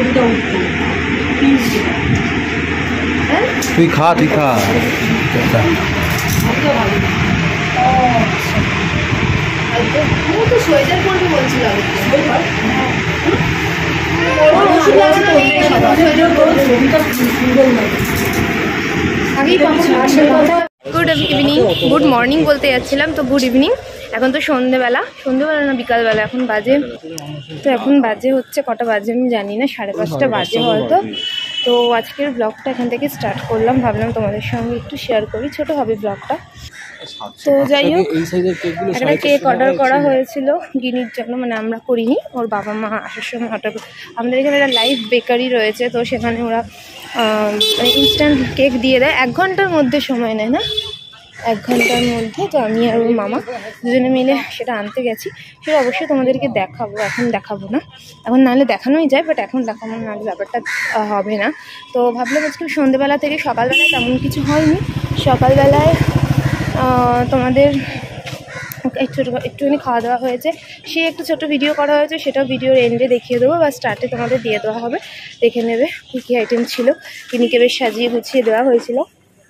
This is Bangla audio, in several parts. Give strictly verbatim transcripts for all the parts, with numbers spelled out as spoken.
তুই খা তুই খা তো সোয়েটার পরবি বলছিলাম গুড ইভিনিং গুড মর্নিং বলতে যাচ্ছিলাম, তো গুড ইভিনিং। এখন তো সন্ধেবেলা, সন্ধেবেলা না বিকালবেলা এখন বাজে, তো এখন বাজে হচ্ছে কটা বাজে আমি জানি না, সাড়ে পাঁচটা বাজে হয়তো। তো আজকের ব্লগটা এখান থেকে স্টার্ট করলাম, ভাবলাম তোমাদের সঙ্গে একটু শেয়ার করি, ছোট হবে ব্লগটা। তো যাই হোক, একটা কেক অর্ডার করা হয়েছিল গিনির জন্য, মানে আমরা করিনি, ওর বাবা মা আসার সময় অর্ডার। আমাদের এখানে একটা লাইভ বেকারি রয়েছে, তো সেখানে ওরা মানে ইনস্ট্যান্ট কেক দিয়ে দেয়, এক ঘন্টার মধ্যে সময় নেয় না, এক ঘন্টার মধ্যে। তো আমি আর ওর মামা দুজনে মিলে সেটা আনতে গেছি, সেটা অবশ্যই তোমাদেরকে দেখাবো, এখন দেখাবো না, এখন নাহলে দেখানোই যায়, বাট এখন দেখাবো না, নাহলে ব্যাপারটা হবে না। তো ভাবলাম আজকে সন্ধ্যেবেলা থেকে, সকালবেলায় তেমন কিছু হয়নি, সকালবেলায় তোমাদের একটু একটুখানি খাওয়া দাওয়া হয়েছে, সে একটু ছোটো ভিডিও করা হয়েছে, সেটাও ভিডিওর এন্ডে দেখিয়ে দেবো বা স্টার্টে তোমাদের দিয়ে দেওয়া হবে, দেখে নেবে কী কী আইটেম ছিল। কিনিকে বেশ সাজিয়ে গুছিয়ে দেওয়া হয়েছিল।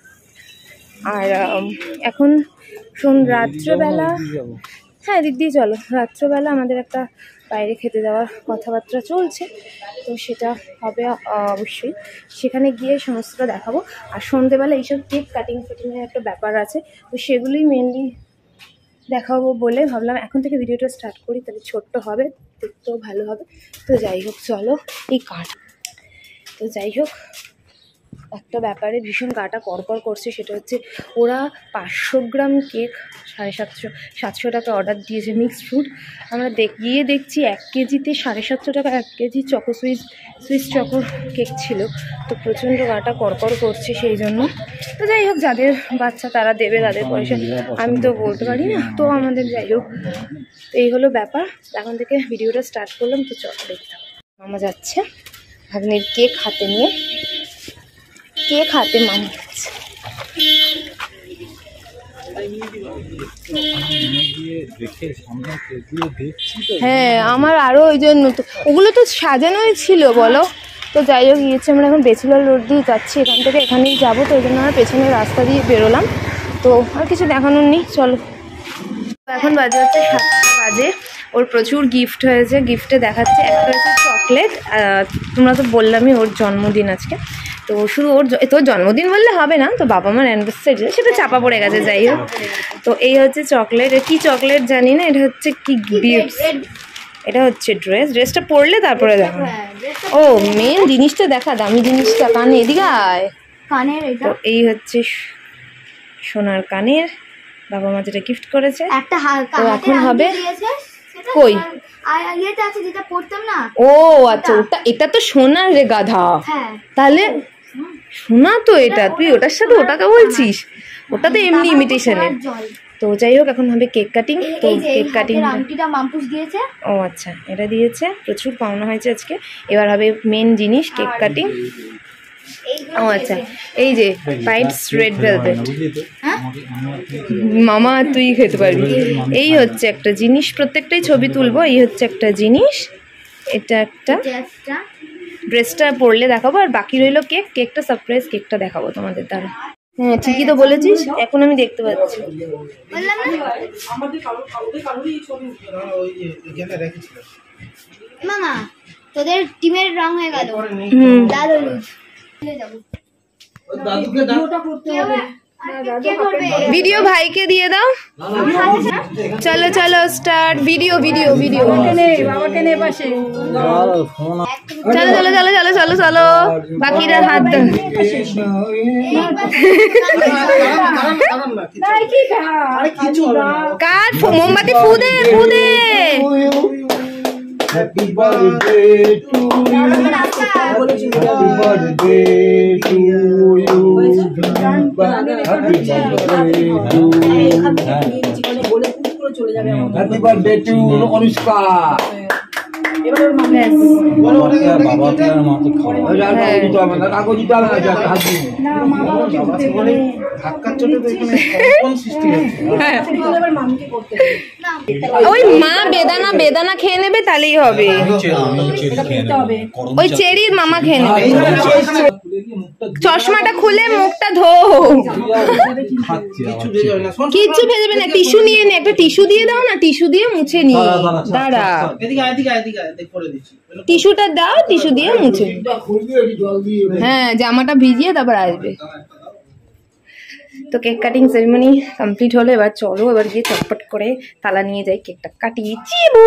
আর এখন শোন রাত্রেবেলা, হ্যাঁ দিক দিয়ে চলো, রাত্রেবেলা আমাদের একটা বাইরে খেতে যাওয়ার কথাবার্তা চলছে, তো সেটা হবে অবশ্যই, সেখানে গিয়ে সমস্তটা দেখাবো। আর সন্ধ্যেবেলা এইসব কেক কাটিং ফাটিংয়ের একটা ব্যাপার আছে, তো সেগুলোই মেনলি দেখাবো বলে ভাবলাম এখন থেকে ভিডিওটা স্টার্ট করি, তাহলে ছোট্ট হবে, দেখতেও ভালো হবে। তো যাই হোক চলো, এই কাট তো যাই হোক একটা ব্যাপারে ভীষণ গাটা করকর করছে, সেটা হচ্ছে ওরা পাঁচশো গ্রাম কেক সাড়ে সাতশো সাতশো টাকা অর্ডার দিয়েছে, মিক্সড ফ্রুট। আমরা দেখ গিয়ে দেখছি এক কেজিতে সাড়ে সাতশো টাকা এক kg choco swiss swiss choco cake ছিল, তো প্রচণ্ড গাটা করকর করছে সেই জন্য। তো যাই হোক, যাদের বাচ্চা তারা দেবে, তাদের পয়সা আমি তো বলতে পারি না, তো আমাদের যাই হোক এই হলো ব্যাপার। এখন থেকে ভিডিওটা স্টার্ট করলাম, তো চলো দেখতে মামা যাচ্ছে ভাগ্নির কেক হাতে নিয়ে, কেক হাতে মামা যাচ্ছে। হ্যাঁ আমার আরো ওই জন্য তো ওগুলো তো সাজানোই ছিল বলো। তো যাই হোক গিয়েছে, আমরা এখন বেচুলার রোড দিয়ে যাচ্ছি, এখান থেকে এখানেই যাবো, তো ওই জন্য আমরা পেছনের রাস্তা দিয়ে বেরোলাম। তো আর কিছু দেখানোর নেই, চলো। এখন বাজে হচ্ছে সাতটা বাজে, ওর প্রচুর গিফট হয়েছে, গিফটে দেখাচ্ছে একটা হচ্ছে চকলেট, তোমরা তো বললামই ওর জন্মদিন আজকে, তো শুধু ওর তোর জন্মদিন বললে হবে না, তো বাবা মার অ্যানিভার্সারি সেটা চাপা পড়ে গেছে, যাই হোক। তো এই হচ্ছে চকলেট, কি চকলেট জানি না, এটা হচ্ছে কি গিফট, এটা হচ্ছে ড্রেস, ড্রেসটা পরলে তারপরে দেখা। ও মেন জিনিসটা দেখা, দামি জিনিসটা, কানে এদিকে আয়, কানের। তো এই হচ্ছে সোনার কানের, বাবা মা যেটা গিফট করেছে, তো এখন হবে কই ও আচ্ছা ওটা, এটা তো সোনার রে গাধা, তাহলে সোনা তো এটা, তুই ওটার সাথে ওটাকে বলছিস, ওটা তো এমনি ইমিটেশনের। তো যাই হোক এখন হবে কেক কাটিং, তো কেক কাটিং দিয়েছে, ও আচ্ছা এটা দিয়েছে, প্রচুর পাওনা হয়েছে আজকে। এবার হবে মেন জিনিস কেক কাটিং, ও আচ্ছা এই যে পাইপস রেড ভেলভেট, মামা তুই খেতে পারবি। এই হচ্ছে একটা জিনিস, প্রত্যেকটাই ছবি তুলবো, এই হচ্ছে একটা জিনিস, এটা একটা ড্রেসটা পরলে দেখাবো, আর বাকি রইলো কেক, কেকটা সারপ্রাইজ, কেকটা দেখাবো তোমাদের দ্বারা। হ্যাঁ ঠিকই তো বলেছিস, এখন আমি দেখতে পাচ্ছি। মামা তোদের টিমের রং হয়ে গেল লাল হলুদ, ভিডিও ভাইকে দিয়ে দাও, চলো চলো স্টার্ট ভিডিও ভিডিও ভিডিও চলো চলো চলো চলো চলো চলো বাকিরা হাত দাও, কাট মোমবাতি ফু দে ফু দে। Happy birthday to you. Happy birthday to you. Happy birthday to you. Happy birthday to Anushka. বাবাকে আর মাকে খাওয়া ওই মা বেদানা বেদানা খেয়ে নেবে তাহলেই হবে, ওই চেরির মামা খেয়ে নেবে। চশমাটা খুলে মুখটা ধো, কিচ্ছু ভেজবে না। টিস্যু নিয়ে নে, একটা টিস্যু দিয়ে দাও না, টিস্যু দিয়ে মুছে নিয়ে দাঁড়া, টিস্যুটা দাও, টিস্যু দিয়ে মুছে। হ্যাঁ জামাটা ভিজিয়ে তারপর আসবে। তো কেক কাটিং সেরিমনি কমপ্লিট হলো, এবার চলো এবার গিয়ে চটপট করে তালা নিয়ে যাই, কেকটা কাটিয়ে চিবু।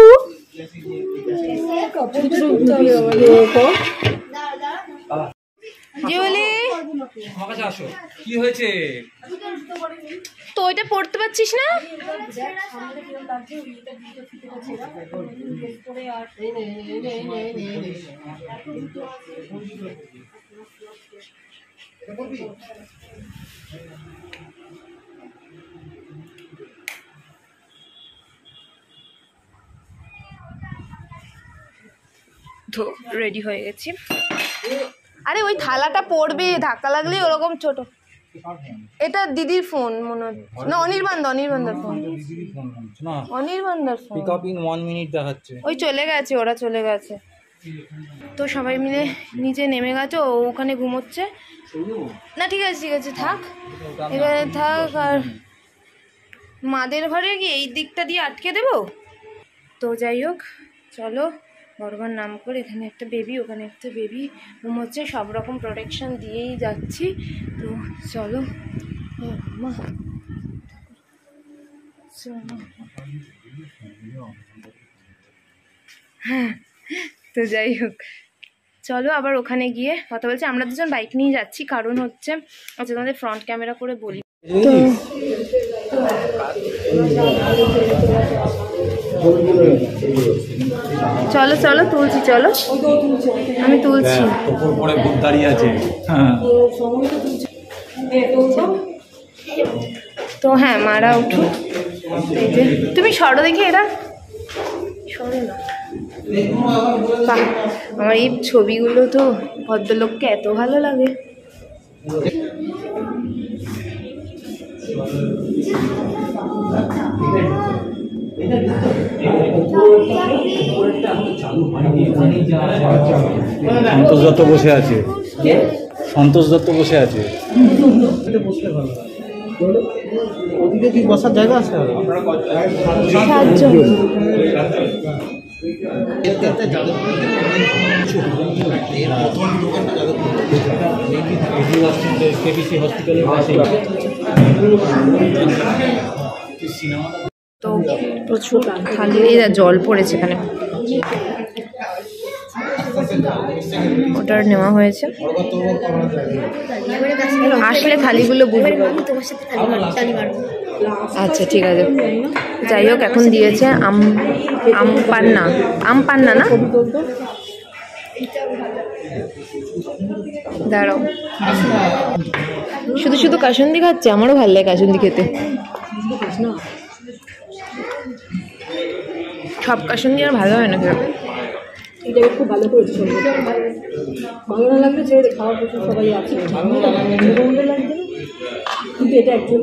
কি হয়েছে? তো ওইটা পড়তে পারছিস না? তো রেডি হয়ে গেছি। আরে ওই থালাটা পড়বে, ধাক্কা লাগলে ওরকম ছোট। এটা দিদির ফোন মনে হচ্ছে, না অনির্বাণ অনির্বাণদার ফোন, অনির্বাণদার phone. Pick up in one minute দেখাচ্ছে। ওই চলে গেছে, ওরা চলে গেছে। তো সবাই মিলে নিচে নেমে গেছে, ও ওখানে ঘুমোচ্ছে। না ঠিক আছে ঠিক আছে থাক, এখানে থাক। আর মাদের ঘরে কি এই দিকটা দিয়ে আটকে দেবো? তো যাই হোক চলো, ভগবান নাম করে এখানে একটা বেবি, ওখানে একটা বেবি ঘুমোচ্ছে, সব রকম প্রোটেকশন দিয়েই যাচ্ছি। তো চলো মা, হ্যাঁ তো যাই হোক চলো আবার ওখানে গিয়ে কথা বলছি। আমরা দুজন বাইক নিয়ে যাচ্ছি, কারণ হচ্ছে আচ্ছা তোমাদের ফ্রন্ট ক্যামেরা করে বলি। তো চলো চলো তুলছি, চলো আমি তুলছি। পরে ভূত দাঁড়িয়ে আছে। হ্যাঁ তো হ্যাঁ মারা উঠো, এই যে তুমি সরো দেখি, এরা সরো না। বাহ, আমার এই ছবিগুলো তো ভদ্রলোককে এত ভালো লাগে। সন্তোষ দত্ত বসে আছে, সন্তোষ দত্ত বসে আছে। ওদিকে কি বসার জায়গা আছে? সাতজন। তো প্রচুর খালি জল পড়েছে এখানে, ওটা নেওয়া হয়েছে। আসলে থালিগুলো বুঝবে। আচ্ছা ঠিক আছে, যাই হোক এখন দিয়েছে আম আম পান্না, আম পান্না না, দাঁড়াও। শুধু শুধু কাসুন্দি খাচ্ছে, আমারও ভালো লাগে কাসুন্দি খেতে। সব কাসুন্দি আর ভালো হয় না খেতে। এটা খুব ভালো করেছে, ভালো না লাগলে ছেড়ে খাওয়ার প্রচুর সবাই আছে, ভালো লাগবে না, কিন্তু এটা অ্যাকচুয়ালি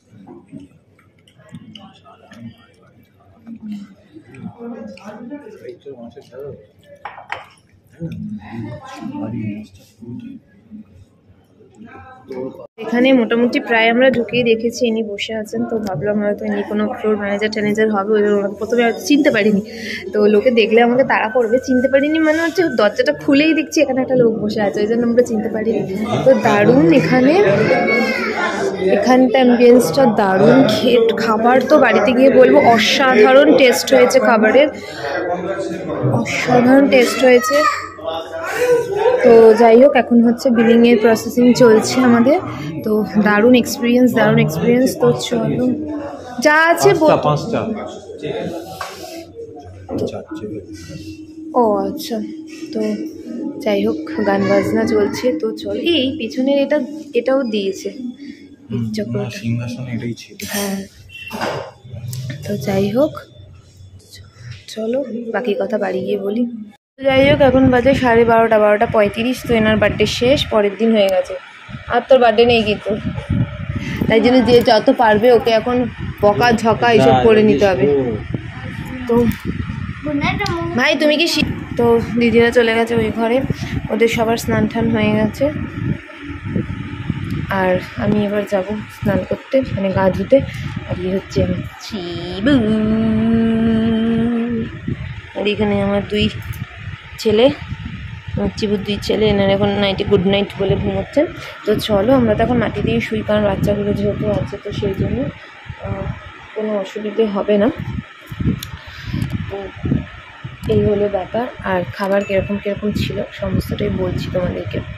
এখানে মোটামুটি প্রায় আমরা ঢুকেই দেখেছি ইনি বসে আছেন। তো ভাবলাম হয়তো ইনি কোনো ফ্লোর ম্যানেজার ট্যানেজার হবে, ওই জন্য ওনাকে প্রথমে হয়তো চিনতে পারিনি। তো লোকে দেখলে আমাকে তাড়া করবে, চিনতে পারিনি মানে হচ্ছে দরজাটা খুলেই দেখছি এখানে একটা লোক বসে আছে, ওই জন্য আমরা চিনতে পারিনি। তো দারুণ এখানে, এখানটা অ্যাম্বিয়েন্সটা দারুণ। খেট খাবার তো বাড়িতে গিয়ে বলবো অসাধারণ টেস্ট হয়েছে খাবারের, অসাধারণ টেস্ট হয়েছে। তো যাই হোক এখন হচ্ছে বিলিংয়ের প্রসেসিং চলছে আমাদের। তো দারুণ এক্সপিরিয়েন্স, দারুণ এক্সপিরিয়েন্স। তো চলো যা আছে পাঁচটা। ও আচ্ছা, তো যাই হোক গান বাজনা চলছে। তো চল, এই পিছনের এটা এটাও দিয়েছে সিংহাসন, এটাই ছিল। হ্যাঁ তো যাই হোক চলো বাকি কথা বাড়ি গিয়ে বলি। যাই হোক এখন বাজে সাড়ে বারোটা বারোটা পঁয়ত্রিশ। তো এনার বার্থডে শেষ, পরের দিন হয়ে গেছে। আর তোর বার্থডে নেই কিন্তু, তাই জন্য যে যত পারবে ওকে এখন বকা ঝকা এইসব করে নিতে হবে। তো ভাই তুমি কি শি- তো দিদিরা চলে গেছে ওই ঘরে, ওদের সবার স্নান টান হয়ে গেছে। আর আমি এবার যাব স্নান করতে, মানে গা ধুতে। আর এই হচ্ছে আমার চিবু, আর এখানে আমার দুই ছেলে, আমার চিবুর দুই ছেলে, এনার এখন নাইটে গুড নাইট বলে ঘুমোচ্ছেন। তো চলো আমরা তো এখন মাটি দিয়ে শুই, কারণ বাচ্চাগুলো যেহেতু আছে, তো সেই জন্য কোনো অসুবিধে হবে না। তো এই হলো ব্যাপার। আর খাবার কীরকম কীরকম ছিল সমস্তটাই বলছি তোমাদেরকে।